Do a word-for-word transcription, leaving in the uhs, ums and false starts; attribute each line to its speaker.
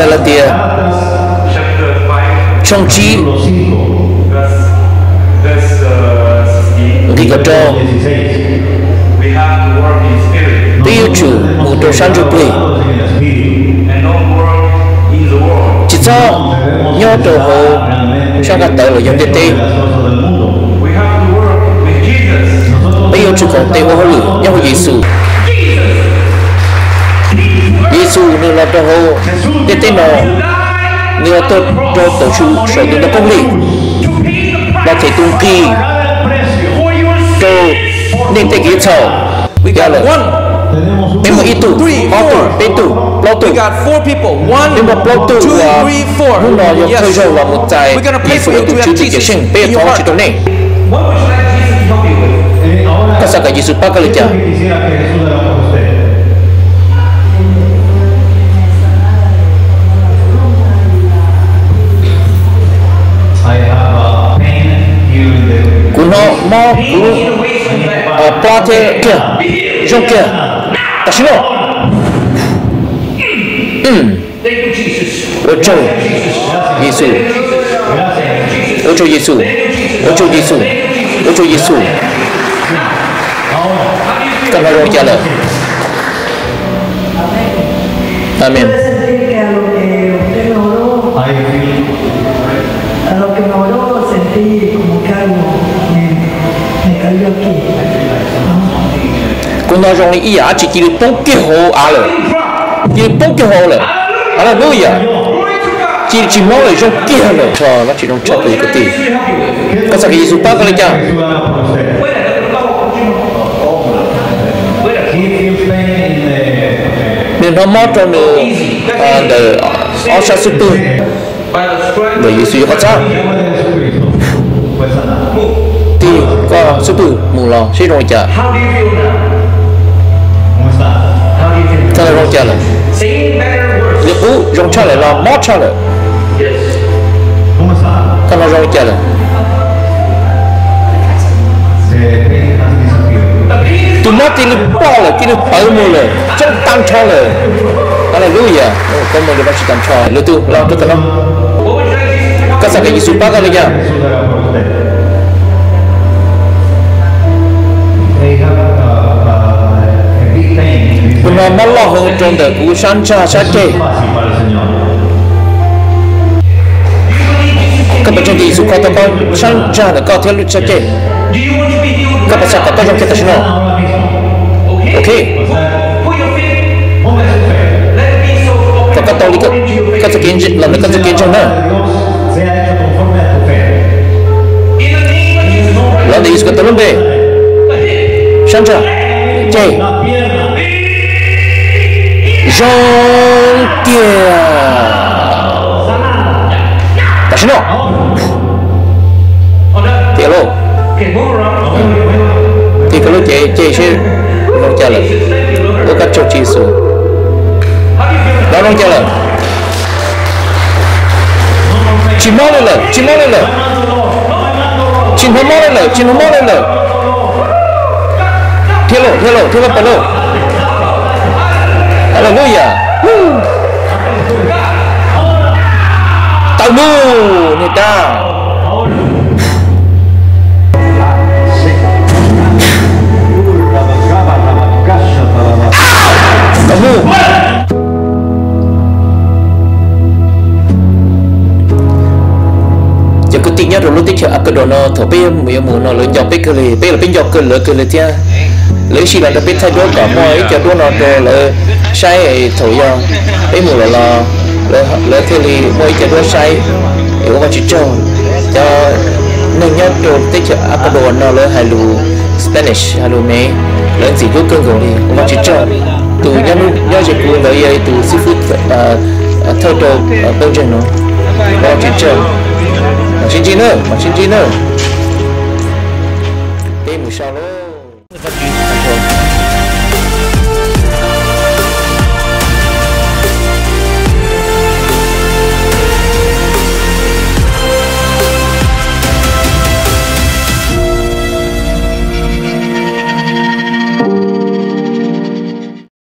Speaker 1: Galatia trong chi đi gặp cho tiêu chủ một đồ sang chụp lì chỉ cho nhớ đồ hồ sang gặp tới ở trong tiền tiền bây giờ chủ còn tiền hồ lử nhau Giêsu Giêsu như là đồ hồ tiền tiền nó như tôi tôi tổ chức sở tiền nó công lý và thể tung kỳ tôi nên take it all.
Speaker 2: We got one,
Speaker 1: Member
Speaker 2: two,
Speaker 1: itu,
Speaker 2: three,
Speaker 1: mau tu,
Speaker 2: four.
Speaker 1: betu, plau tu.
Speaker 2: We got four people. One,
Speaker 1: Member plau tu
Speaker 2: two,
Speaker 1: là
Speaker 2: three, four.
Speaker 1: muốn nói cho tôi rồi là một tài.
Speaker 2: We're gonna pray for you to have Jesus
Speaker 1: sinh,
Speaker 2: in
Speaker 1: bây
Speaker 2: your
Speaker 1: giờ
Speaker 2: heart.
Speaker 1: chỉ tôi này.
Speaker 3: What would you like Jesus to help you with?
Speaker 1: Các sao cái Giêsu bắt cái cha. Cú nó mò cú à plate kia, trong kia, ta xin nó. Hmm. Ôi trời, Giêsu, ôi trời Giêsu, ôi trời Giêsu, ôi trời Giêsu. Cảm ơn cha lời. Amen.
Speaker 4: A lo que me oró sentí como que algo me, me cayó aquí.
Speaker 1: Con nói rằng ý á chỉ chỉ bốn cái hồ à rồi, chỉ bốn cái hồ rồi, à là nuôi à, chỉ chỉ mỗi là trong kia rồi, cho nó chỉ trong chót cái gì, có sao cái gì super cái gì nên nó mót trong nữa, à để ở sát super, để Giêsu có sao, thì có super mù lò, sẽ rồi chả. Thật là rong cha là liệu ú rong cha lại là mót cha là thật là rong cha là tụi nó thì nó bỏ là thì nó phải mua là trong tăng cho là hallelujah con mình được bác sĩ tăng cho lưu tu lo cho tao nó các sao cái gì super cái này mà mất lo hơn trong đời cũ sáng cha sát kê các bạn trong thì dù có tâm bao sáng cha là có theo luật sát kê các bạn sao có tâm trong cái tâm nào ok và các tàu đi các các sự kiện làm được các sự kiện trong đó là đi sự kiện về sáng cha kê Jean Pierre. Ta xin nó. Tiếp luôn. Thì cái lúc chế chế sẽ không trả lời. Tôi cắt cho chị số. Đó không trả lời. Chỉ mò lên lời, chỉ mò lên lời. Chỉ không mò lên lời, chỉ không mò lên lời. Tiếp luôn, tiếp luôn, tiếp luôn, tiếp luôn. Hallelujah. Tao nu người ta. Tao nu. Giờ cứ tin nhớ rồi lúc tích chờ cái đồ nó thổi bên miệng mù nó lớn dọc bên cái này bên là bên dọc cái lửa cái này thia lấy xí là nó biết thay đổi cả mọi cái đồ nó đồ là sai thổi ra cái mù là là là thế thì mỗi cái đồ sai yếu mà chỉ cho cho nên nhớ đồ tích chờ cái đồ nó là hai lù Spanish hai lù mấy lớn gì cũng cơn rồi đi mà chỉ cho từ nhớ nhớ chỉ cứ lấy từ seafood thâu đồ bên trên nó mà chỉ cho mà xin chi nữa mà xin chi nữa cái mù sao nữa